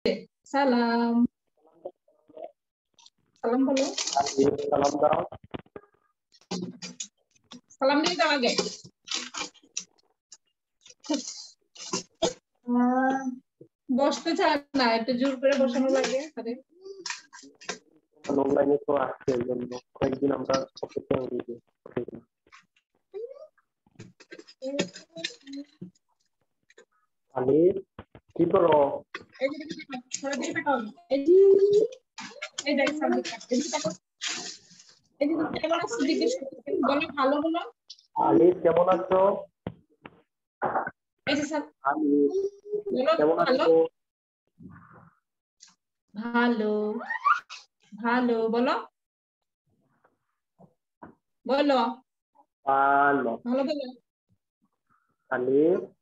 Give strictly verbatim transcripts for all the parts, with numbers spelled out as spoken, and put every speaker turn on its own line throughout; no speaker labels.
সালাম সালাম বলো
সালাম দাও
সালাম দিয়ে দাও আগে বসতে চায় না একটু জোর করে বসানো লাগে আরে
অনলাইনে তো আসছে এই জন্য কয়েকদিন আমরা অপেক্ষা করেছি আলি কি করো
এই যে থোড়া দিয়ে টাকাও এই যে এই দেখ সামনে এই যে টাকা এই যে কেমন আছো জিজ্ঞেস করতে বলো ভালো বলো
আলি কেমন আছো
এই যে স্যার
আলি
বলো
কেমন
ভালো
আছো
ভালো ভালো বলো বলো
ভালো
ভালো বলো
আলি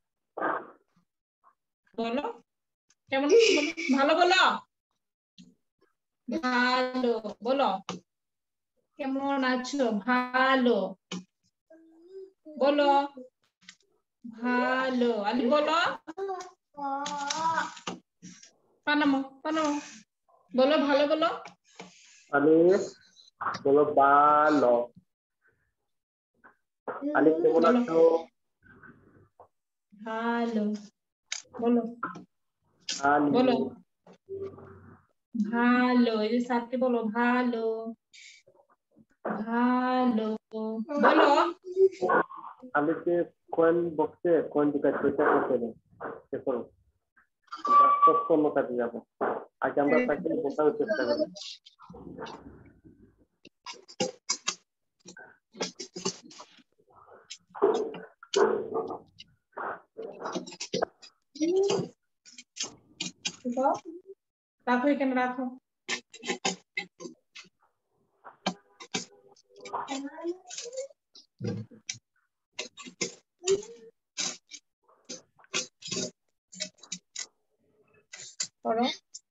বলো কেমন ভালো বলো ভালো বলো কেমন আছো ভালো বলো ভালো আলি বলো পানামো পানামো বলো ভালো বলো
আলি বলো ভালো আলি কেমন
বলো
আছো
ভালো বলো
আলি
বলো ভালো এই যে স্যারকে বলো ভালো ভালো বলো
আলিকে কয়েন বক্সে কয়েন টিকার পয়সা করতে দেন সে করো সত্তর কাজে যাবো আজ আমরা তাকে বোঝানোর চেষ্টা করি
রাখো এখানে রাখো করো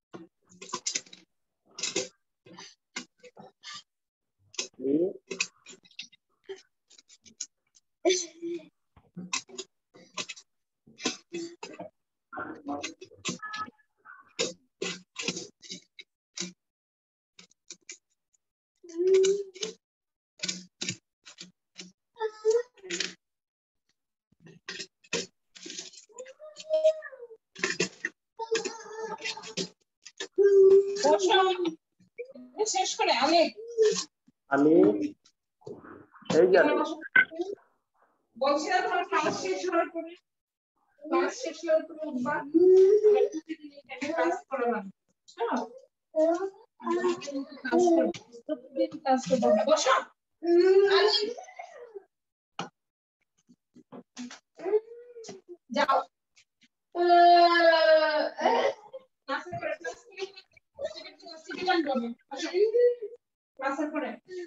শেষ করে আমি
আমি এই জানি
বলছি না তোমার ক্লাস শেষ হওয়ার পরে ক্লাস শেষ হওয়ার পরে উঠবা ক্লাস করবা হ্যাঁ বসো যাও ক্লাসে করে সিটি গান করবে ক্লাসে করে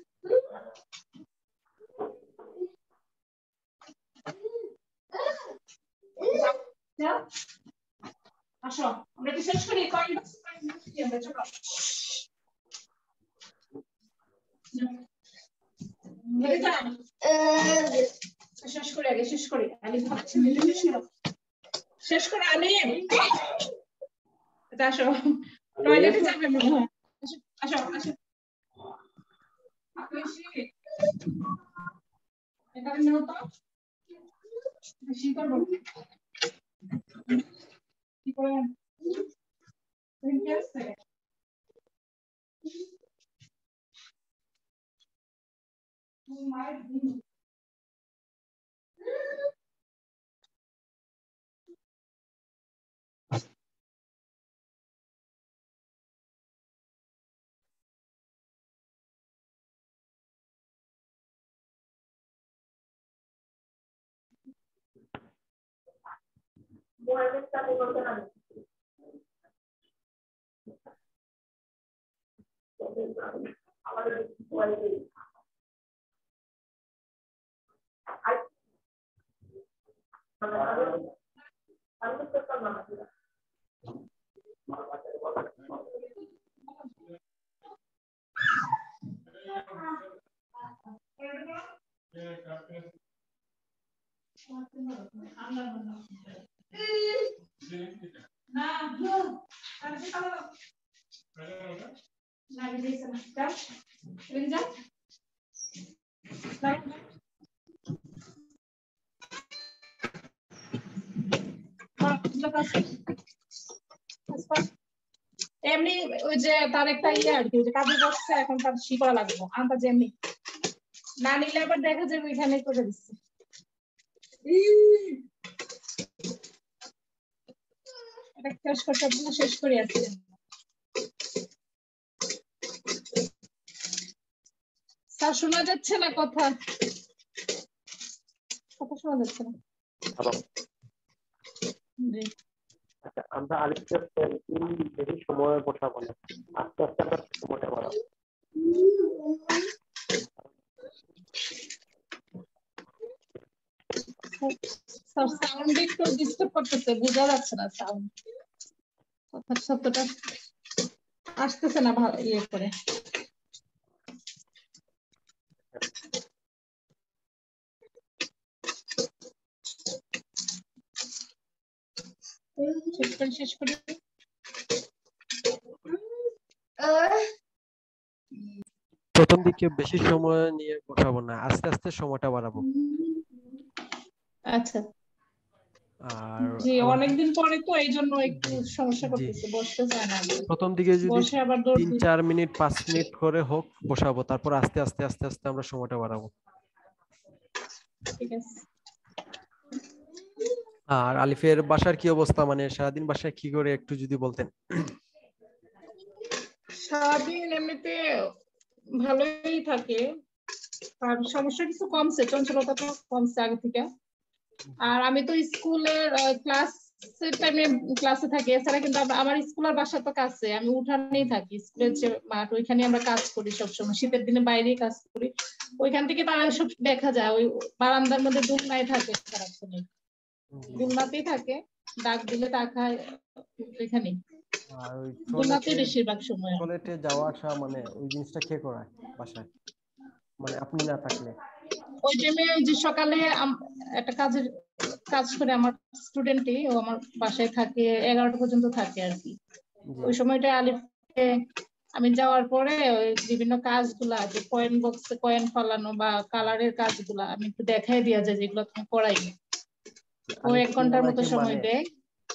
যাও আসো আমরা কি শেষ করি কয়েন বক্স কয়েন বক্স দিয়ে আমরা চলো মেরে যাও শেষ করে আগে শেষ করে আলি ভাবছি শেষ করো শেষ করে আলি আসো টয়লেটে যাবে মনে হয় আসো আসো এখানে নাও তো বেশি করবো কি করে তুমি কি আছে মায়ের
মোবাইলের চালু করতে না আমাদের মোবাইলে আই আমি তো করতাম না
না এমনি ওই যে তার একটা ইয়ে আর কি, ওই যে কাজে বসছে, এখন তার শি করা লাগবে আনতা যে এমনি না নিলে আবার দেখা যাবে ওইখানে করে দিচ্ছে। এটা শেষ করতে শেষ করে আছে। স্যার শোনা যাচ্ছে না কথা, কথা শোনা যাচ্ছে না।
আচ্ছা, আমরা আরেকটা বেশি সময় বসাবো না, আস্তে আস্তে আমরা সময়টা বাড়াবো।
স্যার সাউন্ড একটু ডিস্টার্ব করতেছে, বোঝা যাচ্ছে না সাউন্ড, কথার শব্দটা আসতেছে না ভালো ইয়ে করে। শেষ করে শেষ করে
প্রথম দিকে বেশি সময় নিয়ে বসাবো না, আস্তে আস্তে সময়টা বাড়াবো।
আচ্ছা
আর
জি, অনেকদিন পরে তো এই জন্য একটু সমস্যা
জি।
করতেছে, বসতে চায় না।
প্রথম দিকে যদি
বসে আবার দৌড়
তিন
দিই।
চার মিনিট পাঁচ মিনিট করে হোক বসাবো, তারপর আস্তে আস্তে আস্তে আস্তে আমরা সময়টা বাড়াবো।
ঠিক আছে।
আর আলিফের বাসার কি অবস্থা, মানে সারাদিন বাসায় কি করে একটু যদি বলতেন।
সারাদিন এমনিতে ভালোই থাকে, আর সমস্যা কিছু কমছে, চঞ্চলতাটা কমছে আগে থেকে। আর আমি তো স্কুলের ক্লাসের টাইমে ক্লাসে থাকি, এছাড়া কিন্তু আবার আমার স্কুল আর বাসা তো কাছে, আমি উঠানেই থাকি, স্কুলের যে মাঠ ওইখানে আমরা কাজ করি সবসময়, শীতের দিনে বাইরেই কাজ করি। ওইখান থেকে তারা সব দেখা যায়, ওই বারান্দার মধ্যে দুলনায় থাকে সারাক্ষণই, দুলনাতেই থাকে, ডাক দিলে তাকায় ওইখানেই,
আর ওই
দুলনাতেই বেশিরভাগ সময়।
টয়লেটে যাওয়া আসা মানে ওই জিনিসটা কে করায় বাসায়, মানে আপনি না থাকলে?
ওই টাইমে ওই যে সকালে আম- একটা কাজের কাজ করে আমার স্টুডেন্টই, ও আমার বাসায় থাকে, এগারোটা পর্যন্ত থাকে আর কি। ওই সময়টা আলিফকে আমি যাওয়ার পরে ওই বিভিন্ন কাজগুলা, যে কয়েন বক্সে কয়েন ফালানো বা কালারের কাজগুলা আমি একটু দেখাই দিয়া যায়, যেগুলো তুমি করাই। ও এক ঘন্টার মতো সময় দেয়।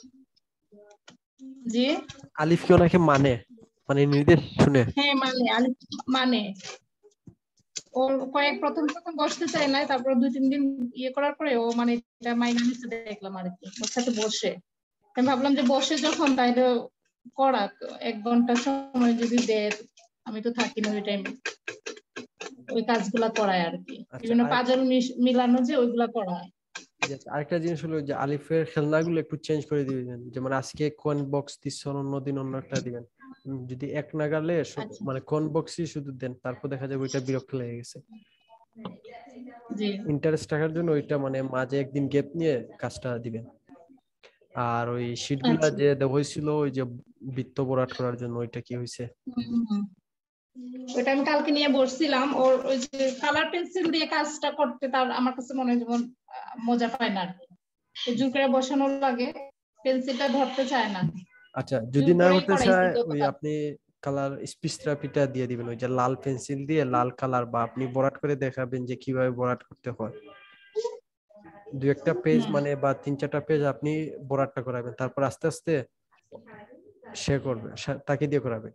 জি
আলিফ কি ওনাকে মানে মানে নির্দেশ শুনে?
হ্যাঁ মানে আলিফ মানে ও কয়েক প্রথম প্রথম বসতে চায় না, তারপর দুই তিন দিন ইয়ে করার পরে ও মানে এটা মাইনা নিতে দেখলাম আর কি, ওর সাথে বসে আমি ভাবলাম যে বসে যখন তাইলে করা, এক ঘন্টা সময় যদি দেয়, আমি তো থাকি না ওই টাইমে, ওই কাজগুলা করায় আর কি, বিভিন্ন পাজল মিলানো যে ওইগুলা করায়।
আরেকটা জিনিস হলো যে আলিফের খেলনাগুলো একটু চেঞ্জ করে দিবেন, যেমন আজকে কয়েন বক্স দিচ্ছেন, অন্যদিন অন্য একটা দিবেন। যদি এক নাগালে মানে কোন বক্সই শুধু দেন, তারপর দেখা যাবে ওইটা বিরক্ত লেগে গেছে। ইন্টারেস্ট রাখার জন্য ওইটা মানে মাঝে একদিন গ্যাপ নিয়ে কাজটা দিবেন। আর ওই শীটগুলা যে দেওয়া হয়েছিল ওই যে বৃত্ত ভরাট করার জন্য, ওইটা কি হয়েছে?
ওইটা আমি কালকে নিয়ে বসছিলাম, ওর ওই যে কালার পেন্সিল দিয়ে কাজটা করতে তার আমার কাছে মনে হয় যেমন মজা পায় না, জোর করে বসানো লাগে, পেন্সিলটা ধরতে চায় না।
আচ্ছা যদি না হতে চায় ওই আপনি কালার স্পিচ থেরাপিটা দিয়ে দিবেন, ওই যে লাল পেন্সিল দিয়ে লাল কালার, বা আপনি ভরাট করে দেখাবেন যে কিভাবে ভরাট করতে হয়। দু একটা পেজ মানে বা তিন চারটা পেজ আপনি ভরাটটা করাবেন, তারপর আস্তে আস্তে সে করবে, তাকে দিয়ে করাবেন।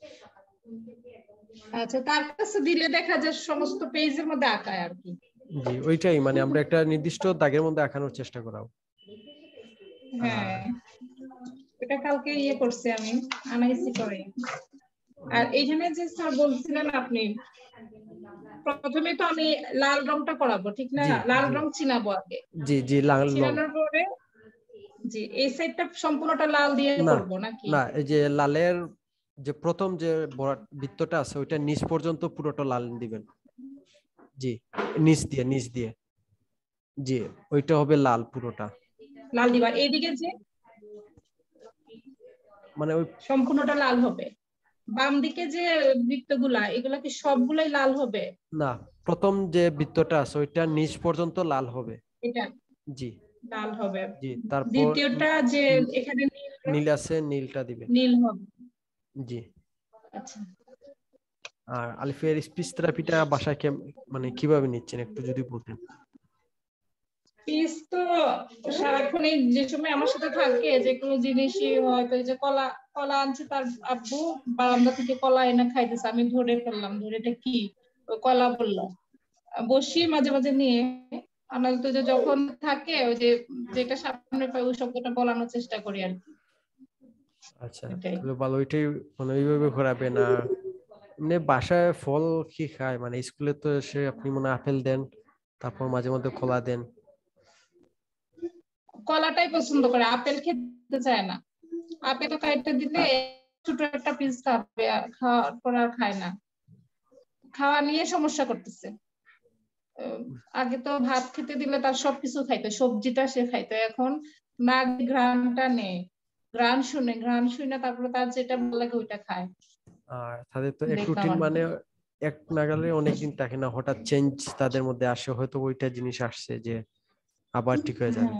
আচ্ছা তার কাছে দিলে দেখা যায় সমস্ত পেজের মধ্যে আঁকায় আর কি।
জি ওইটাই, মানে আমরা একটা নির্দিষ্ট দাগের মধ্যে আঁকানোর চেষ্টা করাবো।
হ্যাঁ এটা কালকে ইয়ে করছি আমি, আনাইছি করে। আর এইখানে যে স্যার বলছিলেন আপনি, প্রথমে তো আমি লাল রংটা করাবো ঠিক না, লাল রং চিনাবো আগে।
জি জি লাল রং
চিনানোর পরে জি এই সাইডটা সম্পূর্ণটা লাল দিয়ে করব নাকি?
না, এই যে লালের যে প্রথম যে বৃত্তটা আছে ওইটা নিচ পর্যন্ত পুরোটা লাল দিবেন। জি নিচ দিয়ে নিচ দিয়ে জি ওইটা হবে লাল, পুরোটা
লাল দিবা। এইদিকে যে
মানে ওই
সম্পূর্ণটা লাল হবে, বাম দিকে যে বৃত্তগুলা এগুলা কি সবগুলাই লাল হবে?
না, প্রথম যে বৃত্তটা আছে ওইটা নিচ পর্যন্ত লাল হবে।
এটা
জি
লাল হবে।
জি, তারপর
দ্বিতীয়টা যে এখানে
নীল আছে, নীলটা দিবেন।
নীল হবে।
জি।
আচ্ছা।
আর আলিফের স্পিচ থেরাপিটা বাসায় মানে কিভাবে নিচ্ছেন একটু যদি বলতেন।
পিস তো সারাক্ষণ যে সময় আমার সাথে থাকে, যে কোনো জিনিসই হয়তো যে কলা কলা আনছে তার আব্বু বারান্দা থেকে কলা এনে খাইতেছে, আমি ধরে ফেললাম, ধরে এটা কি ওই কলা বললো, বসি মাঝে মাঝে নিয়ে আনাল তো যে যখন থাকে ওই যে যেটা সামনে পাই ওই শব্দটা বলানোর চেষ্টা করি আর কি।
আচ্ছা, তাহলে ভালো, ওইটাই মানে ওইভাবে ঘোরাবেন। আর মানে বাসায় ফল কি খায়, মানে স্কুলে তো এসে আপনি মনে আপেল দেন, তারপর মাঝে মধ্যে কলা দেন।
কলাটাই পছন্দ করে, আপেল খেতে চায় না। আপেল কাইটটা দিলে ছোট একটা পিস খাবে, খাওয়ার পর আর খায় না, খাওয়া নিয়ে সমস্যা করতেছে। আগে তো ভাত খেতে দিলে তার সবকিছু খাইতো, সবজিটা সে খাইতো, এখন না ঘ্রাণটা নেই, ঘ্রাণ শুনে ঘ্রাণ শুনে তারপরে তার যেটা ভালো লাগে ওইটা খায়।
আর তাদের তো এক
দেখলাম
রুটিন
আর
মানে এক নাগালে অনেকদিন থাকে না, হঠাৎ চেঞ্জ তাদের মধ্যে আসে, হয়তো ওইটা জিনিস আসছে যে আবার ঠিক হয়ে যাবে।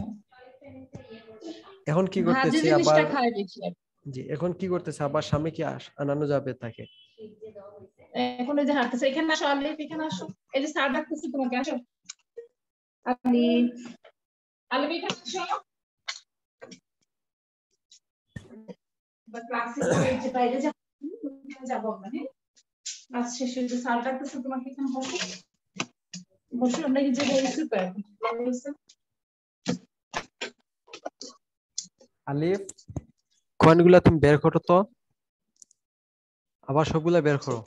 এখন কি
ভাজি
করতেছে আবার?
জিনিসটা খায় বেশি।
জি, এখন কি করতেছে আবার? সামনে কি আনানো যাবে তাকে?
এখন এই যে হাঁটতেছে, এখানে আসো আলিফ, এখানে আসো, এই যে স্যার ডাকতেছে তোমাকে, আসো আলিফ, আলিফ এখানে আসো। বা ক্লাসে এই যে বাইরে যাব, যাব আমরা, হ্যাঁ ক্লাস শেষে যে স্যার ডাকতেছে তোমাকে, এখানে বসো, বসো, আমরা এই যে বলছি তো
আলিফ, কয়েনগুলা তুমি বের করো তো, আবার সবগুলা বের করো।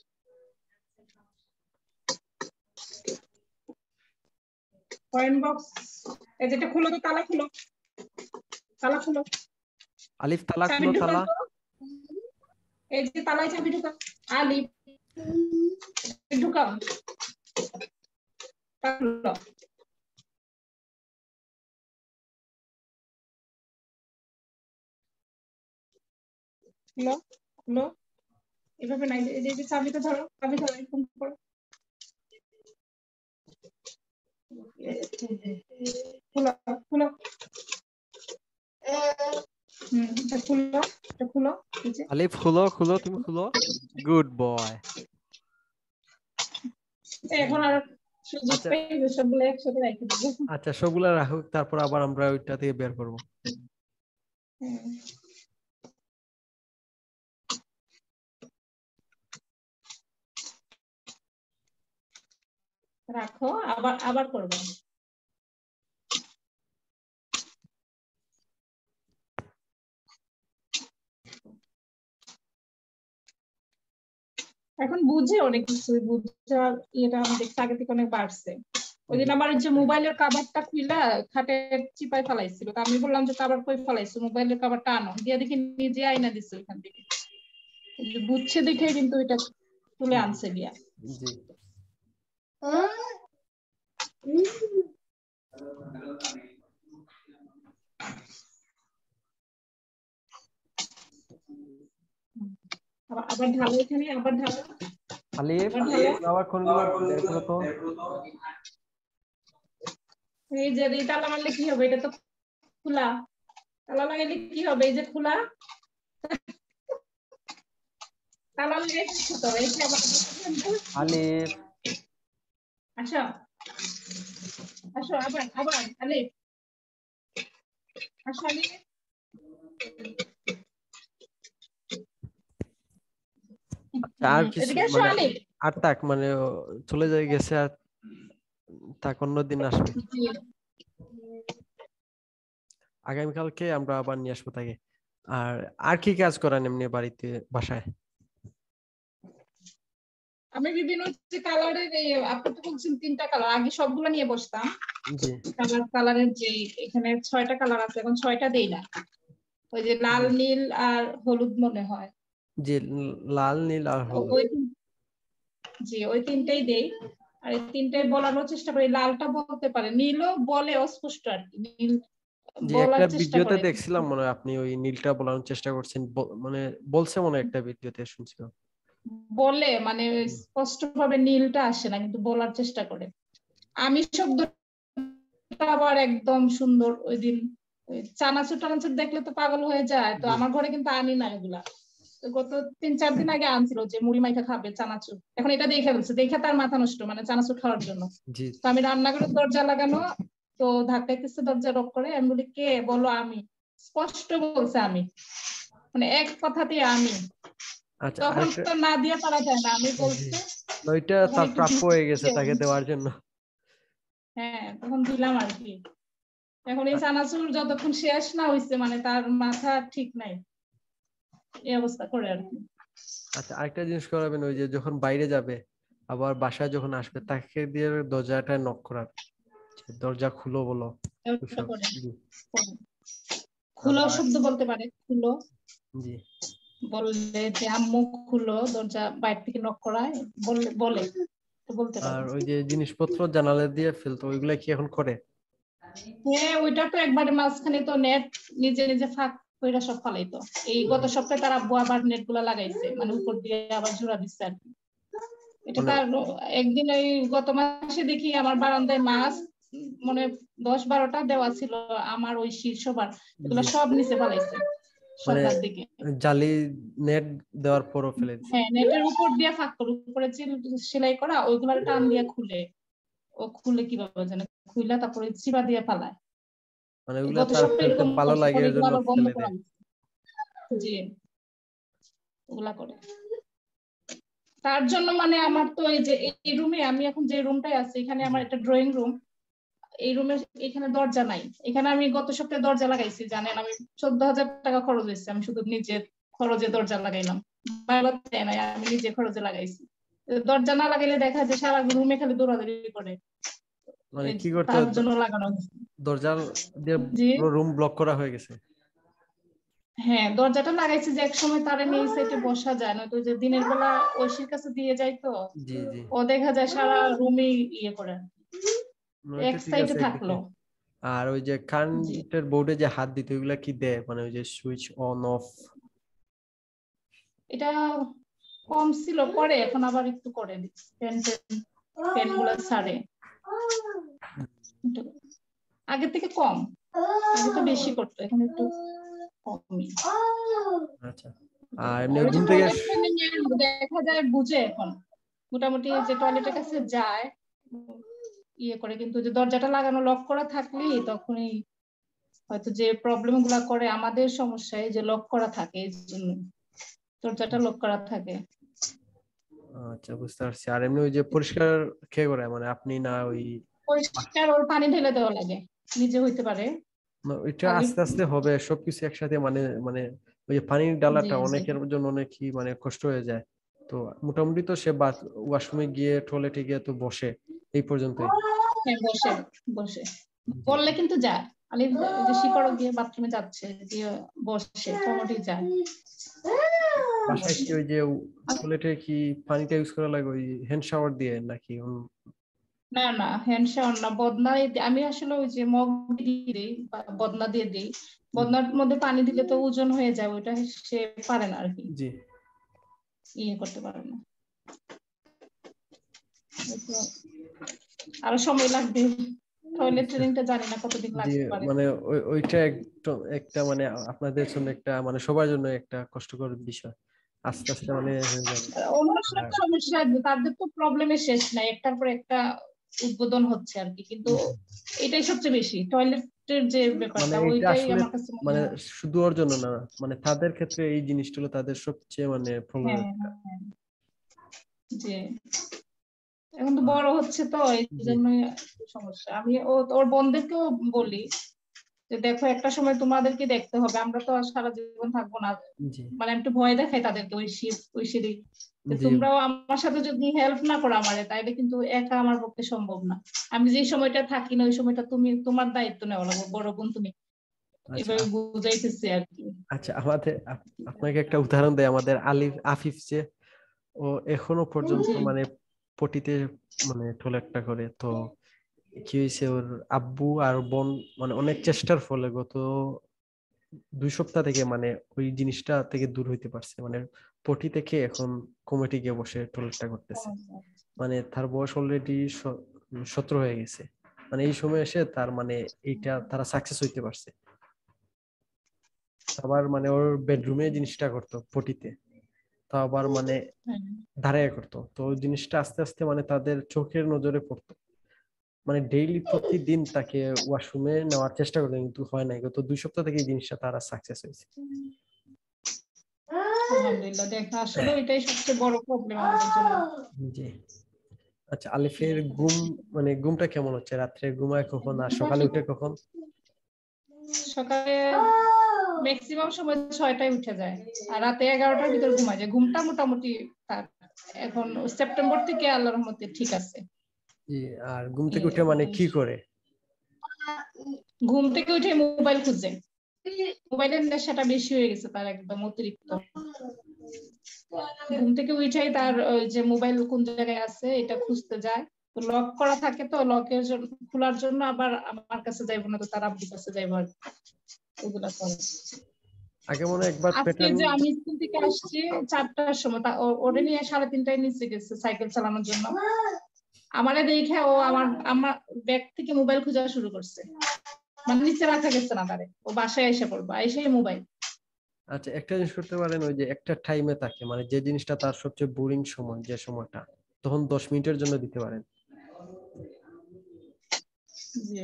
কয়েন বক্স, এই যেটা খুলো তো, তালা খুলো, তালা খুলো
আলিফ তালা
চাবি
খুলো,
ঢুকাও
তালা।
তো, এই যে তালায় চাবি ঢুকাও, আলিফ ঢুকাও, খুলো, খুলো, খুলো, এভাবে নাই, এই যে চাবিটা ধরো, চাবি ধরো, এরকম করো, খুলো, খুলো, হুম এটা খুলো, এটা খুলো, এই যে
আলিফ খুলো, খুলো, তুমি খুলো। Good boy.
এখন আর সুযোগ
আচ্ছা
পেয়ে সবগুলো একসাথে রেখে দেবো।
আচ্ছা, সবগুলা রাখো, তারপর আবার আমরা ওইটা থেকে বের করবো।
রাখো, আবার আবার করবো। এখন বুঝে অনেক কিছু, বুঝার ইয়েটা আমাদের আগে থেকে অনেক বাড়ছে। ওই দিন আমার যে মোবাইলের কাভারটা খুইলা খাটের চিপায় ফেলাইছিল, তো আমি বললাম যে কাভার কই ফেলাইছো, মোবাইলের কাভারটা আনো, দিয়ে দেখি নিজে আইনা দিছে ওইখান থেকে, বুঝছে দেখে কিন্তু এটা তুলে আনছে দিয়া।
জি।
আবার আবার ঢালো, এখানে আবার ঢালো,
আলিফ আবার কোনগুলো বের করো তো।
এই যে তালা মারলে কি হবে, এটা তো খোলা, তালা লাগাইলে কি হবে, এই যে খোলা, তালা লাগাইছি তো, এই যে আবার
আলিফ
আসো, আসো আবার, আবার আলিফ আসো, আলিফ
আর কিছু
এদিকে আসো
মানে
আলিফ।
আর তাক মানে চলে যায় গেছে, আর তাক অন্যদিন আসবে, আগামীকালকে আমরা আবার নিয়ে আসবো তাকে। আর আর কি কাজ করেন এমনি বাড়িতে, বাসায়?
আমি বিভিন্ন কালারের, আপনি তো বলছেন তিনটা কালার, আগে সবগুলো নিয়ে বসতাম,
জি
কালার কালারের যে এখানে ছয়টা কালার আছে, এখন ছয়টা দেই না, ওই যে লাল নীল আর হলুদ মনে হয়,
জি, লাল নীল আর হলুদ।
ওই জি ওই তিনটাই দেই। আর এই তিনটাই বলানোর চেষ্টা করি, লালটা বলতে পারে, নীলও বলে অস্পষ্ট আর কি, নীল
যে একটা
বলার চেষ্টা
ভিডিওতে
করে।
দেখছিলাম মনে হয় আপনি ওই নীলটা বলানোর চেষ্টা করছেন, মানে বলছে মনে হয় একটা ভিডিওতে শুনছিলাম।
বলে মানে স্পষ্ট ভাবে নীলটা আসে না, কিন্তু বলার চেষ্টা করে। আমি শব্দ আবার একদম সুন্দর। ওই দিন ওই চানাচুর টানাচুর দেখলে তো পাগল হয়ে যায়, তো আমার ঘরে কিন্তু আনি না এগুলা। তো গত তিন চার দিন আগে আনছিল যে মুড়ি মাইখা খাবে চানাচুর, এখন এটা দেখে ফেলছে, দেখে তার মাথা নষ্ট, মানে চানাচুর খাওয়ার জন্য। তো আমি রান্নাঘরের দরজা লাগানো, তো ধাক্কাইতেছে, দরজা রক করে, আমি বলি কে, বলো আমি। স্পষ্ট বলছে আমি, মানে এক কথাতেই আমি।
আচ্ছা,
তখন
আরেকটা
তো না দিয়ে পারা যায় না, আমি বলছি
ওইটা
তখন
তার
একটু
প্রাপ্য হয়ে গেছে
দিলাম।
তাকে দেওয়ার জন্য।
হ্যাঁ তখন দিলাম আর কি। এখন এই চানাচুর যতক্ষণ শেষ না হইছে, মানে তার মাথা ঠিক নাই, এই অবস্থা করে আর কি।
আচ্ছা, আরেকটা জিনিস করাবেন, ওই যে যখন বাইরে যাবে আবার বাসায় যখন আসবে তাকে দিয়ে দরজাটা নক করার, যে দরজা খুলো বলো।
ওটা
ওইসব।
করে
জি।
খুলো
আবার
শব্দ বলতে পারে, খুলো
জি
বললে যে আম্মু খুলো দরজা, বাইরে থেকে নক করায় বললে বলে, তো বলতে পারে।
আর ওই যে জিনিসপত্র জানালা দিয়ে ফেলতো, ওইগুলা কি এখন করে?
হ্যাঁ ওইটা তো একবারে মাঝখানে তো নেট নিজে নিজে ফাঁক কইরা সব ফালাইতো। এই গত সপ্তাহে তার আব্বু আবার নেট গুলা লাগাইছে, মানে উপর দিয়ে আবার জোড়া দিচ্ছে আর কি। এটা
মানে
তার একদিন ওই গত মাসে দেখি আমার বারান্দায় মাছ মানে দশ বারোটা দেওয়া ছিল, আমার ওই শীর্ষবার এগুলো
জি
সব নিচে ফেলাইছে
মানে
সন্ধ্যার দিকে।
জালি নেট দেওয়ার পরও ফেলে দিছে।
হ্যাঁ নেটের উপর দিয়ে ফাঁক করে, উপরে সেলাই করা, ওইগুলো টান দিয়ে খুলে, ও খুলে কিভাবে জানে, খুইলা তারপরে চিপা দিয়ে ফালায়।
মানে ওইগুলা
গত
তার
সপ্তাহে
ফেলতে
এরকম
ভালো
করছে,
লাগে
পরে
এর
এগুলো
জন্য
আবার বন্ধ
ফেলে
করা
দেয়।
জি ওগুলা করে। তার জন্য মানে আমার তো এই যে এই রুমে, আমি এখন যে রুমটায় আছি এখানে আমার একটা ড্রয়িং রুম, এই রুমে এখানে দরজা নাই। এখানে আমি গত সপ্তাহে দরজা লাগাইছি, জানেন আমি চোদ্দ হাজার টাকা খরচ হয়েছে, আমি শুধু নিজের খরচে দরজা লাগাইলাম, বাইরে নাই, আমি নিজে খরচে লাগাইছি। দরজা না লাগাইলে দেখা যায় সারা রুমে খালি দৌড়াদৌড়ি করে,
মানে কি করতে,
তার জন্য লাগানো।
দরজা দিয়ে
জি
পুরো রুম ব্লক করা হয়ে গেছে।
হ্যাঁ দরজাটা লাগাইছি যে এক সময় তারা নিয়ে সাইডে বসা যায় না, তো যে দিনের বেলা ঐশীর কাছে দিয়ে যায়, তো
জি জি
ও দেখা যায় সারা রুমে ইয়ে করে,
ওইটা
এক
ঠিক
সাইডে
আছে
থাকলো।
একদিকে। আর ওই যে
জি
কারেন্টের বোর্ডে যে হাত দিতে, ওইগুলা কি দেয়, মানে ওই যে সুইচ অন অফ?
এটা কম ছিল, করে এখন আবার একটু করে ফ্যান ফ্যান গুলা ছাড়ে, আগের থেকে কম, আগে তো বেশি করতো, এখন একটু কমই।
আচ্ছা, আর এমনি
আর ওই যে
ঘুম থেকে
টয়লেট ট্রেনিং এর দেখা যায় বুঝে এখন, মোটামুটি যে টয়লেটের কাছে যায় ইয়ে করে, কিন্তু যে দরজাটা লাগানো লক করা থাকলেই তখনই হয়তো যে প্রবলেম গুলা করে আমাদের সমস্যায়, যে লক করা থাকে এই জন্য দরজাটা লক করা থাকে।
আচ্ছা বুঝতে পারছি। আর এমনি ওই যে পরিষ্কার কে করে, মানে আপনি না ওই?
পরিষ্কার ওর পানি ঢেলে দেওয়া লাগে, নিজে হইতে পারে।
না, ওইটা
আগে
আস্তে আস্তে হবে সবকিছু একসাথে, মানে মানে ওই যে পানির
জি
ডালাটা
জি
অনেকের জন্য অনেকই মানে কষ্ট হয়ে যায়। তো মোটামুটি তো সে ওয়াশরুমে গিয়ে টয়লেটে গিয়ে তো বসে, এই পর্যন্তই।
হ্যাঁ বসে বসে
জি।
বললে কিন্তু যায়, আমি যে শিকড় দিয়ে বাথরুমে যাচ্ছে দিয়ে বসে মোটামুটি যায়।
বাসায় কি
বসে
ওই যে টয়লেটে কি পানিটা ইউজ করা লাগে ওই হ্যান্ড শাওয়ার দিয়ে নাকি অন্য?
না না হ্যান্ড শাওয়ার না, বদনা দিয়ে- আমি আসলে ওই যে মগ দিয়ে দিই বা বদনা দিয়ে দিই। বদনার মধ্যে পানি দিলে তো ওজন হয়ে যায়, ওইটা সে পারে না আর কি,
জি
ইয়ে করতে পারে না। ওইটা আরো সময় লাগবে, টয়লেট ট্রেনিংটা জানি না কতদিন
জি
লাগতে পারে।
মানে ওই ওইটা একদম একটা মানে আপনাদের জন্য একটা মানে সবার জন্য একটা কষ্টকর বিষয়, আস্তে আস্তে মানে হয়ে যাবে।
অন্য সব
আর
সমস্যা আসবে, তাদের তো প্রবলেমের শেষ নাই, একটার পর একটা উদ্বোধন হচ্ছে আর কি, কিন্তু এটাই সবচেয়ে বেশি টয়লেটের যে
মানে
ব্যাপারটা,
এটা
ওইটাই
আসলে
আমার কাছে মনে
মানে
হয়।
শুধু ওর জন্য না, মানে তাদের ক্ষেত্রে এই জিনিসটা হলো তাদের সবচেয়ে মানে প্রবলেম
হ্যাঁ
একটা।
হ্যাঁ যে এখন তো বড় হচ্ছে তো এই
জি
জন্যই একটু সমস্যা। আমি ও ওর বোনদেরকেও বলি যে দেখো একটা সময় তোমাদেরকে দেখতে হবে, আমরা তো আর সারা জীবন থাকবো না,
জি
মানে আমি একটু ভয় দেখাই তাদেরকে ওই শীত ওই সিঁড়ি, যে
জি
তোমরাও আমার সাথে যদি হেল্প না করো আমারে, তাইলে কিন্তু একা আমার পক্ষে সম্ভব না। আমি যে সময়টা থাকি না ওই সময়টা তুমি তোমার দায়িত্ব নেওয়া লাগবে, বড় বোন তুমি,
আচ্ছা
এভাবে
আ-
বুঝাইতেছি আর কি।
আচ্ছা আমাদের আপ- আপনাকে একটা উদাহরণ দেয়, আমাদের আলিফ আফিফ যে, ও এখনো পর্যন্ত
জি
মানে পটিতে মানে টয়লেটটা করে। তো কি হয়েছে, ওর আব্বু আর বোন মানে অনেক চেষ্টার ফলে গত দুই সপ্তাহ থেকে মানে ওই জিনিসটা থেকে দূর হইতে পারছে, মানে পটি থেকে এখন কমিটি গিয়ে বসে টয়লেটটা করতেছে। মানে তার বয়স অলরেডি সতেরো হয়ে গেছে। মানে এই সময় এসে তার মানে এইটা তারা সাকসেস হইতে পারছে। আবার মানে ওর বেডরুমে জিনিসটা করতো পটিতে, তো আবার মানে দাঁড়ায় করতো, তো ওই জিনিসটা আস্তে আস্তে মানে তাদের চোখের নজরে পড়তো। মানে ডেইলি প্রতিদিন তাকে ওয়াশরুমে নেওয়ার চেষ্টা করতো, কিন্তু হয় নাই। গত দুই সপ্তাহ থেকে এই জিনিসটা তারা সাকসেস হয়েছে।
আলহামদুলিল্লাহ, দেখা আসলে এটাই সবচেয়ে বড় প্রবলেম আমাদের জন্য।
জি। আচ্ছা, আলিফের ঘুম মানে ঘুমটা কেমন হচ্ছে? রাত্রে ঘুমায় কখন আর সকালে উঠে কখন?
সকালে ম্যাক্সিমাম সময় ছয়টায় উঠে যায়, আর রাতে এগারোটার ভিতর ঘুমায় যায়। ঘুমটা মোটামুটি তার এখন সেপ্টেম্বর থেকে আল্লাহর রহমতে ঠিক আছে।
জি। আর ঘুম থেকে উঠে মানে কি করে?
ঘুম থেকে উঠে মোবাইল খুঁজে, মোবাইলের নেশাটা বেশি হয়ে গেছে তার, একদম অতিরিক্ত। ঘুম থেকে উঠেই তার যে মোবাইল কোন জায়গায় আছে এটা খুঁজতে যায়, তো লক করা থাকে, তো লকের জন্য খোলার জন্য আবার আমার কাছে যাইবো না তো তার আব্বুর কাছে যাইবো আর এগুলা করে।
আগে মনে একবার
আজকে
প্যাটার্ন।
যে আমি স্কুল থেকে আসছি চারটার সময়, ওরে নিয়ে সাড়ে তিনটায় নিচে গেছে সাইকেল চালানোর জন্য। আমারে দেখে ও আমার আমার ব্যাগ থেকে মোবাইল খোঁজা শুরু করছে, মানে নিচে রাখা গেছে না তারে, ও বাসায় এসে পড়বো, এসে মোবাইল।
আচ্ছা, একটা জিনিস করতে পারেন, ওই যে একটা টাইমে তাকে মানে যে জিনিসটা তার সবচেয়ে বোরিং সময়, যে সময়টা, তখন দশ মিনিটের জন্য দিতে পারেন।
জি।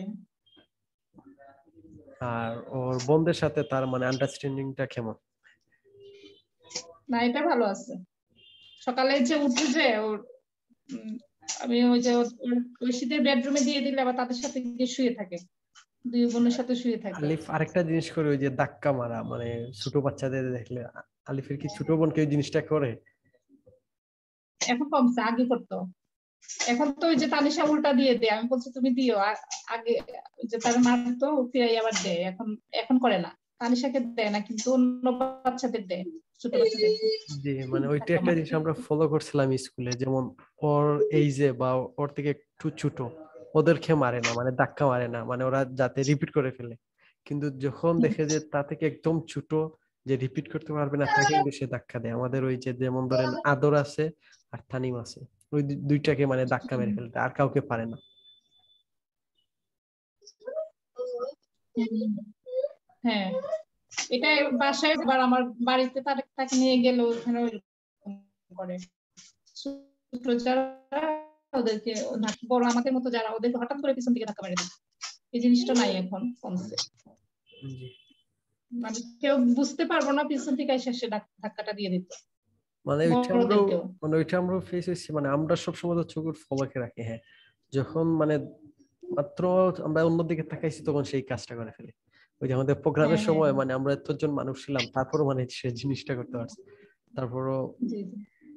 আর ওর বন্ধের সাথে তার মানে আন্ডারস্ট্যান্ডিংটা কেমন?
না, এটা ভালো আছে। সকালে যে উঠে যে ওর আমি ওই যে ওই শীতের বেডরুমে দিয়ে দিলে আবার তাদের সাথে গিয়ে শুয়ে থাকে, দুই বোনের সাথে শুয়ে থাকে।
আলিফ আরেকটা জিনিস করে, ওই যে ধাক্কা মারা, মানে ছোট বাচ্চাদের দেখলে। আলিফের কি ছোট বোন কেউ জিনিসটা করে?
এখন কমছে, আগে করতো। এখন তো ওই যে তানিশা উল্টা দিয়ে দেয়, আমি বলছি তুমি দিও, আগে যে তার মারতো ফিরাই আবার দেয়, এখন এখন করে না। তানিশাকে দেয় না, কিন্তু অন্য বাচ্চাদের দেয়, ছোট বাচ্চাদের।
জি, মানে ওইটা একটা জিনিস আমরা ফলো করছিলাম স্কুলে, যেমন ওর এই যে বা ওর থেকে একটু ছোট ওদেরকে মারে না, মানে ধাক্কা মারে না, মানে ওরা যাতে রিপিট করে ফেলে। কিন্তু যখন দেখে যে তা থেকে একদম ছোট, যে রিপিট করতে পারবে না, তাকে কিন্তু সে ধাক্কা দেয়। আমাদের ওই যে যেমন ধরেন আদর আছে আর তানিম আছে, ওই দু- দুইটাকে মানে ধাক্কা মেরে ফেলতে, আর কাউকে পারে না।
হ্যাঁ, এটা বাসায় আবার আমার বাড়িতে তার তাকে নিয়ে গেল, ওখানে ওইরকম করে। ছোট যারা ওদেরকে বড় আমাদের মতো যারা, ওদেরকে হঠাৎ করে পিছন দিকে ধাক্কা মেরে দেয়। এই জিনিসটা নাই, এখন কমছে।
জি।
মানে কেউ বুঝতে পারবো না, পিছন থেকে এসে সে ধাক্কাটা দিয়ে দিত
মানে ওইটা আমরাও
বড়দেরকেও।
মানে ওইটা আমরাও ফেস হয়েছি, মানে আমরা সবসময় তো চোখের ফলকে রাখি। হ্যাঁ, যখন মানে মাত্র আমরা অন্যদিকে তাকাইছি তখন সেই কাজটা করে ফেলি। ওই যে আমাদের
হ্যাঁ
প্রোগ্রামের
হ্যাঁ
সময় মানে আমরা এতজন মানুষ ছিলাম, তারপরও মানে সে জিনিসটা করতে পারছে। তারপরও
জি জি,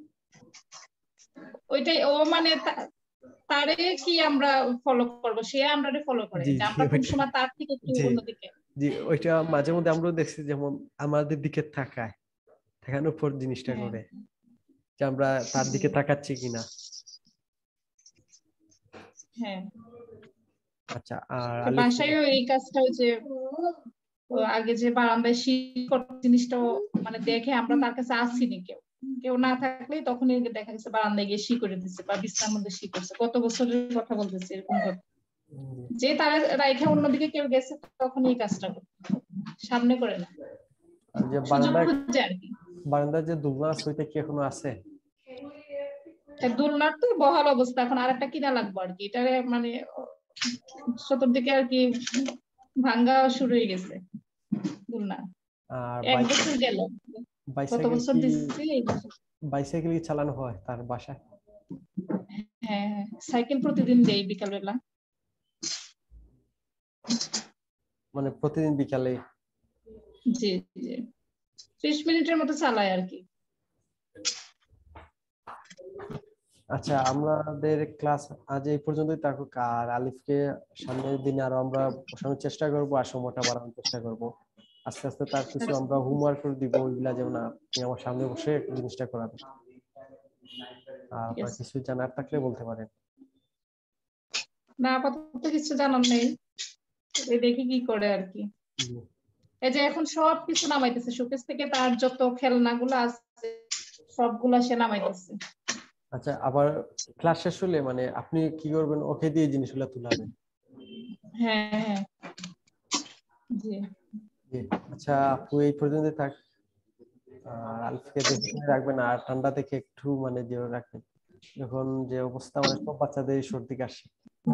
ওইটাই ও মানে তা- তারে কি আমরা ফলো করবো, সে আমরা ফলো করে,
জি
যে
জি
আমরা কোন
ওইটা
সময় তার থেকে একটু
জি
অন্যদিকে।
জি ওইটা মাঝে মধ্যে আমরাও দেখছি, যেমন আমাদের দিকে তাকায়, তাকানোর পর জিনিসটা
হ্যাঁ
করে যে আমরা তার
জি,
দিকে তাকাচ্ছি কিনা।
হ্যাঁ।
আচ্ছা, আর
তো
আলিফ।
বাসায়ও এই কাজটা হচ্ছে, ও আগে যে বারান্দায় শিকড় জিনিসটা মানে দেখে আমরা তার কাছে আসিনি, কেউ কেউ না থাকলে তখনই দেখা গেছে বারান্দায় গিয়ে শি করে দিচ্ছে বা বিছানার মধ্যে শি করছে। কত বছরের কথা বলতেছে এরকম ঘটনা। যে তারা রাইখা অন্যদিকে কেউ গেছে তখন এই কাজটা করে, সামনে করে না,
আর যে
সুযোগ
বারান্দায়
খুঁজে আর কি।
বারান্দায় যে দোলনা আছে ওইটা কি এখনো আছে?
দোলনার তো বহাল অবস্থা, এখন আর একটা কিনা লাগবো আর কি। এটা মানে চতুর্দিকে আর কি ভাঙ্গা শুরু হয়ে গেছে দোলনা।
আর
এক বছর গেল, গত
বাইসাইকেল
বছর
কি
দিচ্ছি এই বছর।
বাইসাইকেল কি চালানো হয় তার বাসায়?
হ্যাঁ, সাইকেল প্রতিদিন দেই বিকাল বেলা।
মানে প্রতিদিন বিকালে?
জি জি, ত্রিশ মিনিটের মতো চালাই আর কি।
আচ্ছা, আমাদের ক্লাস আজ এই পর্যন্তই থাকুক। আর আলিফকে সামনের দিনে আরো আমরা বসানোর চেষ্টা করব, আর সময়টা বাড়ানোর চেষ্টা করব। আস্তে আস্তে তার কিছু আমরা হোমওয়ার্ক করে দিব, ওইগুলা যেমন আপনি আমার সামনে বসে জিনিসটা করাবেন। আর
ঠিক
আপনার
আছে,
কিছু জানার থাকলে বলতে পারেন।
না আপাতত কিছু জানার নেই, এই দেখি কি করে আর কি।
জি।
এই যে এখন সব কিছু নামাইতেছে শোকেস থেকে, তার যত খেলনাগুলো আছে সবগুলা সে নামাইতেছে।
আচ্ছা, আবার ক্লাস শেষ হলে মানে আপনি কি করবেন? ওকে দিয়ে জিনিসগুলো তুলাবেন।
হ্যাঁ হ্যাঁ জি
জি আচ্ছা আপু এই পর্যন্ত থাক। আর আলফকে দেখে রাখবেন আর ঠান্ডা থেকে একটু মানে যে রাখবেন, যখন যে অবস্থা মানে সব বাচ্চাদের সর্দি কাশি।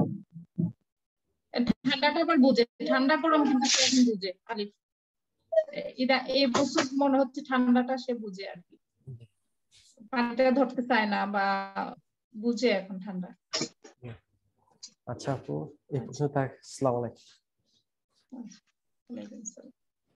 ঠান্ডাটা আবার বুঝে, ঠান্ডা গরম কিন্তু সে বুঝে আলিফ। এটা এই বছর মনে হচ্ছে ঠান্ডাটা সে বুঝে আর কি, পানিটা ধরতে চায় না বা বুঝে এখন ঠান্ডা।
আচ্ছা আপু এই পর্যন্ত থাক। আসসালামু আলাইকুম।
ওয়ালাইকুম আসসালাম।